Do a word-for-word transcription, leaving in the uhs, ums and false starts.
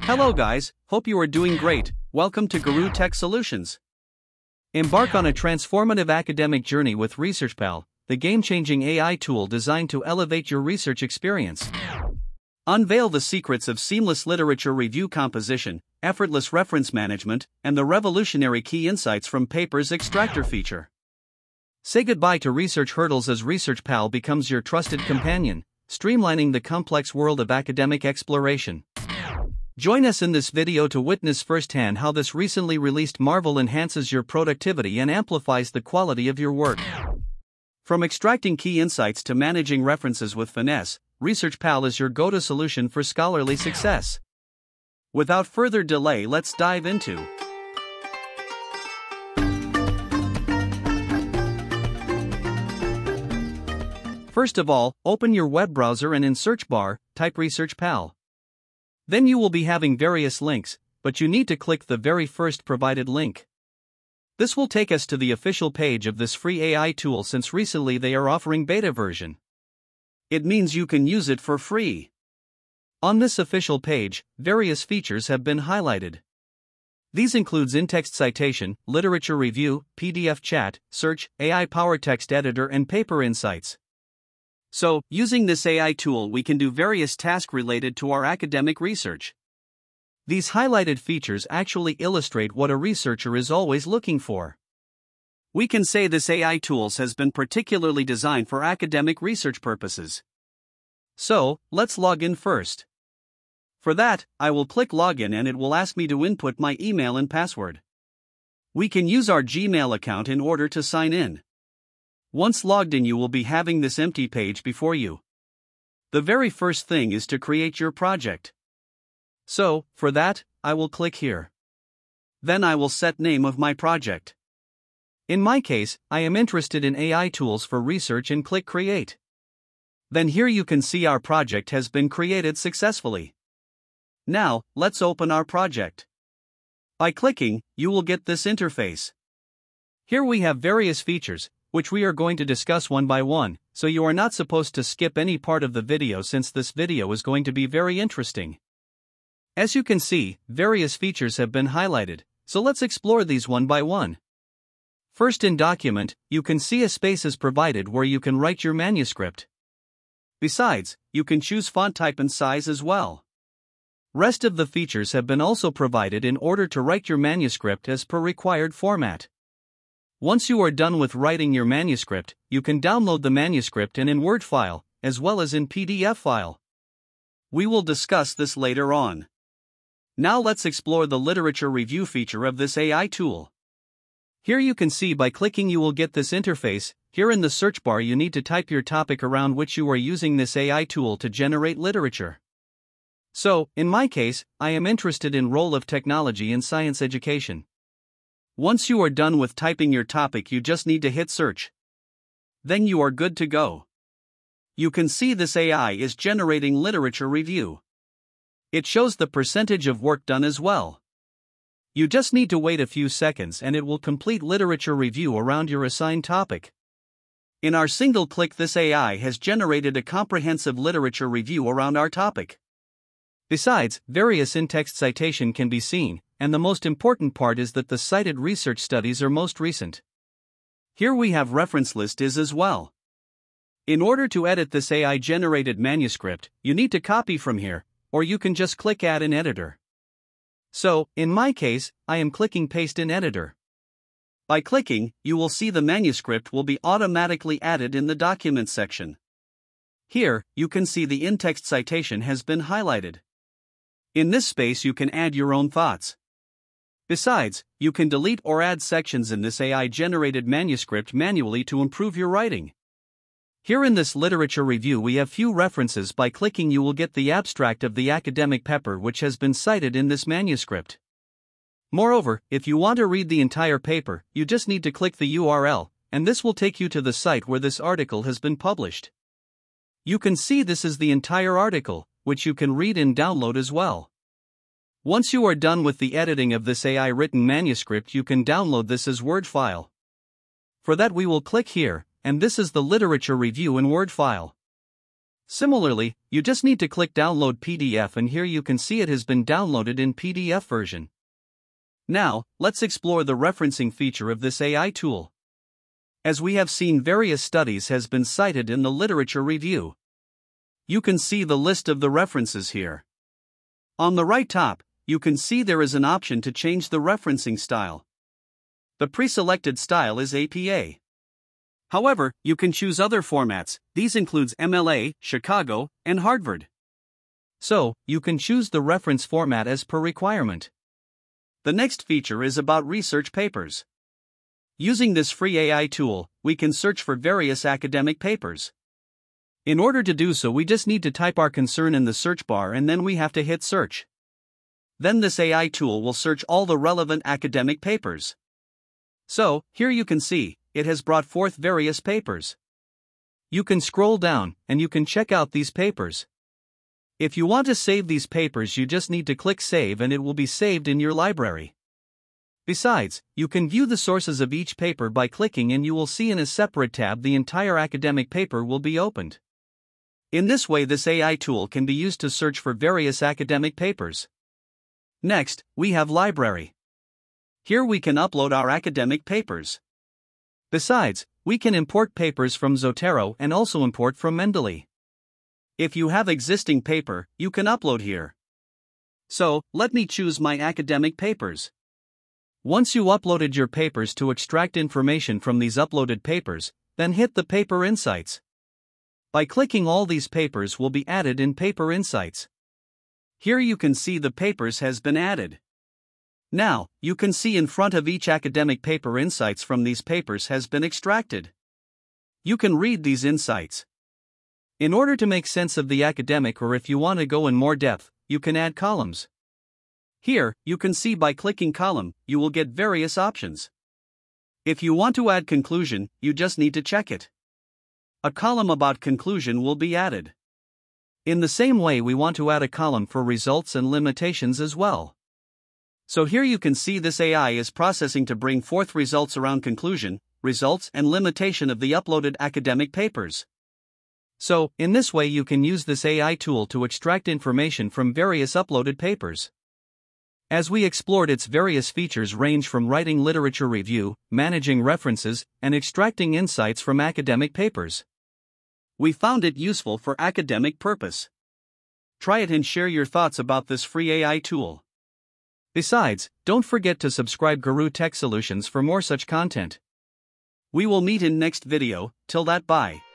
Hello guys, hope you are doing great. Welcome to Guru Tech Solutions. Embark on a transformative academic journey with Researchpal, the game-changing A I tool designed to elevate your research experience. Unveil the secrets of seamless literature review composition, effortless reference management, and the revolutionary key insights from papers extractor feature. Say goodbye to research hurdles as Researchpal becomes your trusted companion, streamlining the complex world of academic exploration. Join us in this video to witness firsthand how this recently released marvel enhances your productivity and amplifies the quality of your work. From extracting key insights to managing references with finesse, Researchpal is your go-to solution for scholarly success. Without further delay, let's dive into. First of all, open your web browser and in search bar, type Researchpal. Then you will be having various links, but you need to click the very first provided link. This will take us to the official page of this free A I tool since recently they are offering beta version. It means you can use it for free. On this official page, various features have been highlighted. These includes in-text citation, literature review, P D F chat, search, A I-powered text editor and paper insights. So, using this A I tool we can do various tasks related to our academic research. These highlighted features actually illustrate what a researcher is always looking for. We can say this A I tool has been particularly designed for academic research purposes. So, let's log in first. For that, I will click Login and it will ask me to input my email and password. We can use our Gmail account in order to sign in. Once logged in, you will be having this empty page before you. The very first thing is to create your project. So, for that, I will click here. Then I will set name of my project. In my case, I am interested in A I tools for research and click Create. Then here you can see our project has been created successfully. Now, let's open our project. By clicking, you will get this interface. Here we have various features, which we are going to discuss one by one, so you are not supposed to skip any part of the video since this video is going to be very interesting. As you can see, various features have been highlighted, so let's explore these one by one. First, in Document, you can see a space is provided where you can write your manuscript. Besides, you can choose font type and size as well. Rest of the features have been also provided in order to write your manuscript as per required format. Once you are done with writing your manuscript, you can download the manuscript in in Word file, as well as in P D F file. We will discuss this later on. Now let's explore the literature review feature of this A I tool. Here you can see by clicking you will get this interface. Here in the search bar you need to type your topic around which you are using this A I tool to generate literature. So, in my case, I am interested in role of technology in science education. Once you are done with typing your topic, you just need to hit search. Then you are good to go. You can see this A I is generating literature review. It shows the percentage of work done as well. You just need to wait a few seconds and it will complete literature review around your assigned topic. In our single click, this A I has generated a comprehensive literature review around our topic. Besides, various in-text citation can be seen, and the most important part is that the cited research studies are most recent. Here we have reference list is as well. In order to edit this A I-generated manuscript, you need to copy from here, or you can just click Add in Editor. So, in my case, I am clicking Paste in Editor. By clicking, you will see the manuscript will be automatically added in the Documents section. Here, you can see the in-text citation has been highlighted. In this space you can add your own thoughts. Besides, you can delete or add sections in this A I-generated manuscript manually to improve your writing. Here in this literature review we have few references. By clicking you will get the abstract of the academic paper which has been cited in this manuscript. Moreover, if you want to read the entire paper, you just need to click the U R L, and this will take you to the site where this article has been published. You can see this is the entire article, which you can read and download as well. Once you are done with the editing of this A I-written manuscript, you can download this as Word file. For that we will click here, and this is the literature review in Word file. Similarly, you just need to click Download P D F and here you can see it has been downloaded in P D F version. Now, let's explore the referencing feature of this A I tool. As we have seen, various studies has been cited in the literature review. You can see the list of the references here. On the right top, you can see there is an option to change the referencing style. The pre-selected style is A P A. However, you can choose other formats. These includes M L A, Chicago, and Harvard. So, you can choose the reference format as per requirement. The next feature is about research papers. Using this free A I tool, we can search for various academic papers. In order to do so, we just need to type our concern in the search bar and then we have to hit search. Then this A I tool will search all the relevant academic papers. So, here you can see, it has brought forth various papers. You can scroll down, and you can check out these papers. If you want to save these papers, you just need to click Save and it will be saved in your library. Besides, you can view the sources of each paper by clicking and you will see in a separate tab the entire academic paper will be opened. In this way, this A I tool can be used to search for various academic papers. Next, we have Library. Here we can upload our academic papers. Besides, we can import papers from Zotero and also import from Mendeley. If you have existing paper, you can upload here. So, let me choose my academic papers. Once you uploaded your papers, to extract information from these uploaded papers, then hit the Paper Insights. By clicking, all these papers will be added in Paper Insights. Here you can see the papers has been added. Now, you can see in front of each academic paper insights from these papers has been extracted. You can read these insights. In order to make sense of the academic, or if you want to go in more depth, you can add columns. Here, you can see by clicking column, you will get various options. If you want to add conclusion, you just need to check it. A column about conclusion will be added. In the same way, we want to add a column for results and limitations as well. So here you can see this A I is processing to bring forth results around conclusion, results and limitation of the uploaded academic papers. So, in this way you can use this A I tool to extract information from various uploaded papers. As we explored, its various features range from writing literature review, managing references, and extracting insights from academic papers. We found it useful for academic purpose. Try it and share your thoughts about this free A I tool. Besides, don't forget to subscribe Guru Tech Solutions for more such content. We will meet in next video. Till that, bye.